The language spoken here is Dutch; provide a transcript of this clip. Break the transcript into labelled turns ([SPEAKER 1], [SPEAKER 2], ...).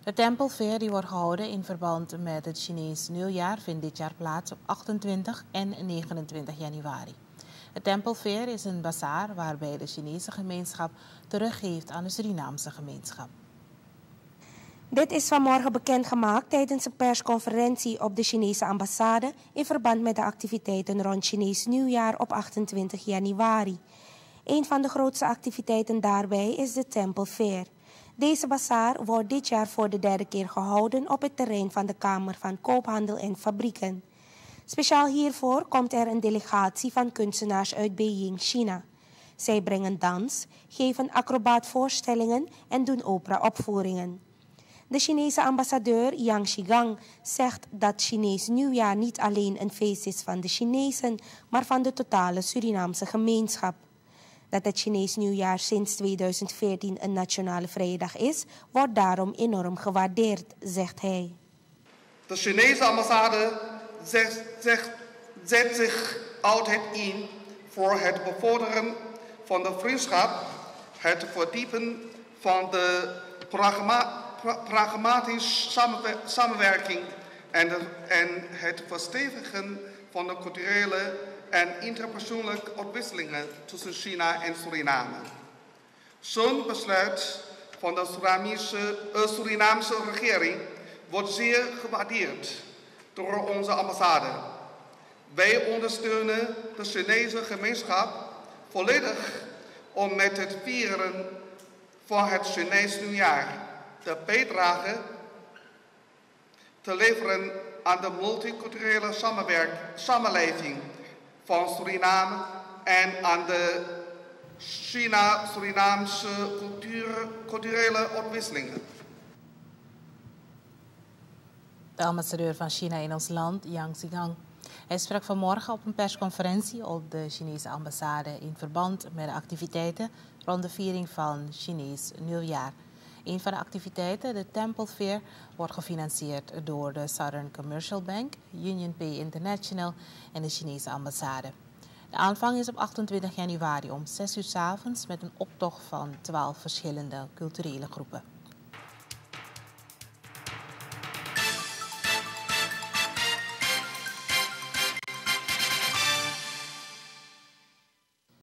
[SPEAKER 1] De tempelfair die wordt gehouden in verband met het Chinees nieuwjaar vindt dit jaar plaats op 28 en 29 januari. De tempelfair is een bazaar waarbij de Chinese gemeenschap teruggeeft aan de Surinaamse gemeenschap.
[SPEAKER 2] Dit is vanmorgen bekendgemaakt tijdens een persconferentie op de Chinese ambassade in verband met de activiteiten rond Chinees nieuwjaar op 28 januari. Een van de grootste activiteiten daarbij is de tempelfair. Deze bazaar wordt dit jaar voor de derde keer gehouden op het terrein van de Kamer van Koophandel en Fabrieken. Speciaal hiervoor komt er een delegatie van kunstenaars uit Beijing, China. Zij brengen dans, geven acrobaatvoorstellingen en doen opera-opvoeringen. De Chinese ambassadeur Yang Shigang zegt dat Chinees nieuwjaar niet alleen een feest is van de Chinezen, maar van de totale Surinaamse gemeenschap. Dat het Chinees nieuwjaar sinds 2014 een nationale vrijdag is, wordt daarom enorm gewaardeerd, zegt hij.
[SPEAKER 3] De Chinese ambassade zet zich altijd in voor het bevorderen van de vriendschap, het verdiepen van de pragmatische samenwerking en het verstevigen van de culturele en interpersoonlijke ontwisselingen tussen China en Suriname. Zo'n besluit van de Surinaamse regering wordt zeer gewaardeerd door onze ambassade. Wij ondersteunen de Chinese gemeenschap volledig om met het vieren van het Chinees nieuwjaar de bijdrage te leveren aan de multiculturele samenleving van Suriname en aan de China-Surinaamse culturele ontwisselingen.
[SPEAKER 1] De ambassadeur van China in ons land, Yang Shigang. Hij sprak vanmorgen op een persconferentie op de Chinese ambassade in verband met de activiteiten rond de viering van Chinees nieuwjaar. Een van de activiteiten, de Temple Fair, wordt gefinancierd door de Southern Commercial Bank, UnionPay International en de Chinese ambassade. De aanvang is op 28 januari om 6 uur 's avonds met een optocht van 12 verschillende culturele groepen.